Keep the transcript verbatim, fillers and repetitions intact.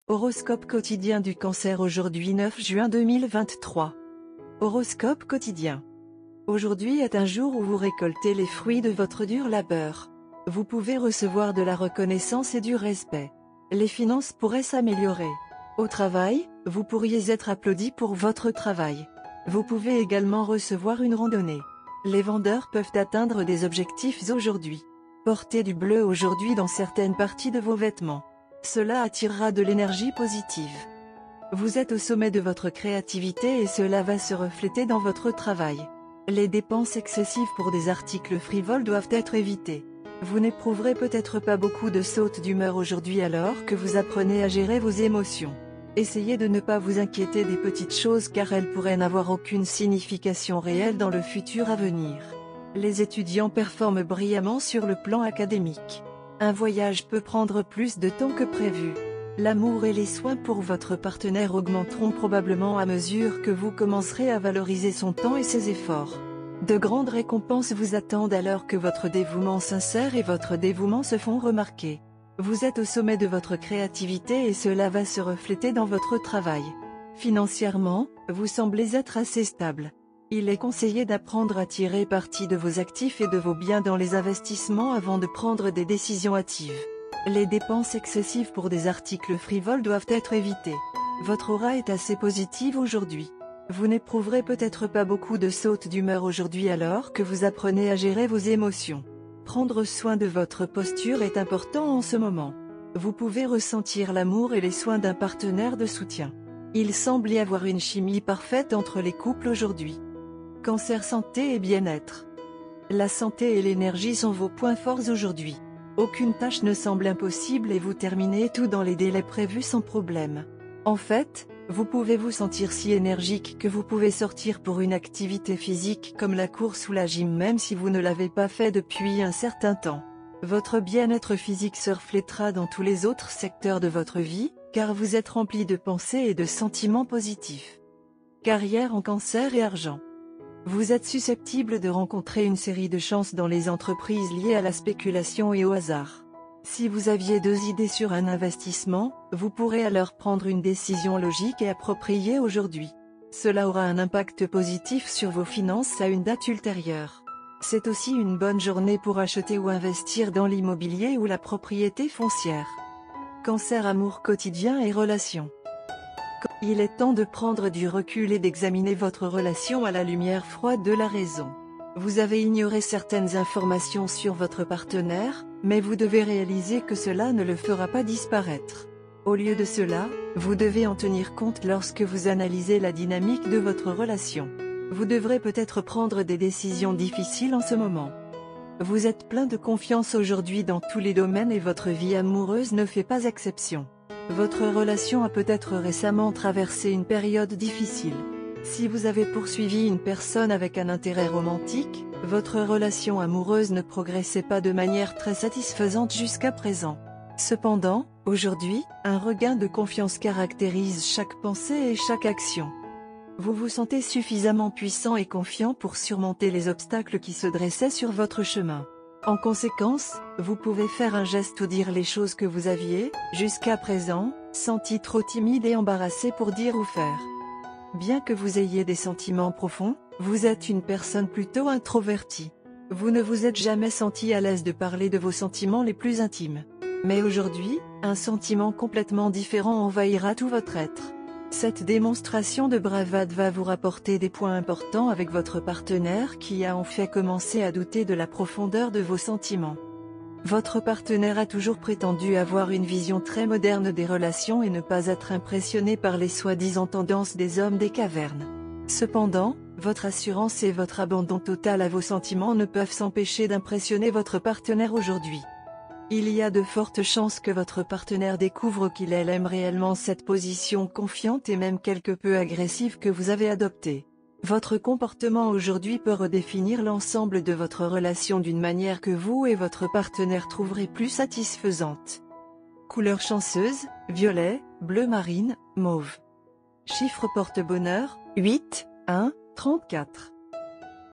Horoscope quotidien du Cancer aujourd'hui neuf juin deux mille vingt-trois. Horoscope quotidien. Aujourd'hui est un jour où vous récoltez les fruits de votre dur labeur. Vous pouvez recevoir de la reconnaissance et du respect. Les finances pourraient s'améliorer. Au travail, vous pourriez être applaudi pour votre travail. Vous pouvez également recevoir une randonnée. Les vendeurs peuvent atteindre des objectifs aujourd'hui. Portez du bleu aujourd'hui dans certaines parties de vos vêtements. Cela attirera de l'énergie positive. Vous êtes au sommet de votre créativité et cela va se refléter dans votre travail. Les dépenses excessives pour des articles frivoles doivent être évitées. Vous n'éprouverez peut-être pas beaucoup de sautes d'humeur aujourd'hui alors que vous apprenez à gérer vos émotions. Essayez de ne pas vous inquiéter des petites choses car elles pourraient n'avoir aucune signification réelle dans le futur à venir. Les étudiants performent brillamment sur le plan académique. Un voyage peut prendre plus de temps que prévu. L'amour et les soins pour votre partenaire augmenteront probablement à mesure que vous commencerez à valoriser son temps et ses efforts. De grandes récompenses vous attendent alors que votre dévouement sincère et votre dévouement se font remarquer. Vous êtes au sommet de votre créativité et cela va se refléter dans votre travail. Financièrement, vous semblez être assez stable. Il est conseillé d'apprendre à tirer parti de vos actifs et de vos biens dans les investissements avant de prendre des décisions hâtives. Les dépenses excessives pour des articles frivoles doivent être évitées. Votre aura est assez positive aujourd'hui. Vous n'éprouverez peut-être pas beaucoup de sautes d'humeur aujourd'hui alors que vous apprenez à gérer vos émotions. Prendre soin de votre posture est important en ce moment. Vous pouvez ressentir l'amour et les soins d'un partenaire de soutien. Il semble y avoir une chimie parfaite entre les couples aujourd'hui. Cancer santé et bien-être. La santé et l'énergie sont vos points forts aujourd'hui. Aucune tâche ne semble impossible et vous terminez tout dans les délais prévus sans problème. En fait, vous pouvez vous sentir si énergique que vous pouvez sortir pour une activité physique comme la course ou la gym même si vous ne l'avez pas fait depuis un certain temps. Votre bien-être physique se reflétera dans tous les autres secteurs de votre vie, car vous êtes rempli de pensées et de sentiments positifs. Carrière en cancer et argent. Vous êtes susceptible de rencontrer une série de chances dans les entreprises liées à la spéculation et au hasard. Si vous aviez deux idées sur un investissement, vous pourrez alors prendre une décision logique et appropriée aujourd'hui. Cela aura un impact positif sur vos finances à une date ultérieure. C'est aussi une bonne journée pour acheter ou investir dans l'immobilier ou la propriété foncière. Cancer amour quotidien et relations. Il est temps de prendre du recul et d'examiner votre relation à la lumière froide de la raison. Vous avez ignoré certaines informations sur votre partenaire, mais vous devez réaliser que cela ne le fera pas disparaître. Au lieu de cela, vous devez en tenir compte lorsque vous analysez la dynamique de votre relation. Vous devrez peut-être prendre des décisions difficiles en ce moment. Vous êtes plein de confiance aujourd'hui dans tous les domaines et votre vie amoureuse ne fait pas exception. Votre relation a peut-être récemment traversé une période difficile. Si vous avez poursuivi une personne avec un intérêt romantique, votre relation amoureuse ne progressait pas de manière très satisfaisante jusqu'à présent. Cependant, aujourd'hui, un regain de confiance caractérise chaque pensée et chaque action. Vous vous sentez suffisamment puissant et confiant pour surmonter les obstacles qui se dressaient sur votre chemin. En conséquence, vous pouvez faire un geste ou dire les choses que vous aviez, jusqu'à présent, senti trop timide et embarrassé pour dire ou faire. Bien que vous ayez des sentiments profonds, vous êtes une personne plutôt introvertie. Vous ne vous êtes jamais senti à l'aise de parler de vos sentiments les plus intimes. Mais aujourd'hui, un sentiment complètement différent envahira tout votre être. Cette démonstration de bravade va vous rapporter des points importants avec votre partenaire qui a en fait commencé à douter de la profondeur de vos sentiments. Votre partenaire a toujours prétendu avoir une vision très moderne des relations et ne pas être impressionné par les soi-disant tendances des hommes des cavernes. Cependant, votre assurance et votre abandon total à vos sentiments ne peuvent s'empêcher d'impressionner votre partenaire aujourd'hui. Il y a de fortes chances que votre partenaire découvre qu'il aime réellement cette position confiante et même quelque peu agressive que vous avez adoptée. Votre comportement aujourd'hui peut redéfinir l'ensemble de votre relation d'une manière que vous et votre partenaire trouverez plus satisfaisante. Couleur chanceuse, violet, bleu marine, mauve. Chiffre porte-bonheur, huit, un, trente-quatre.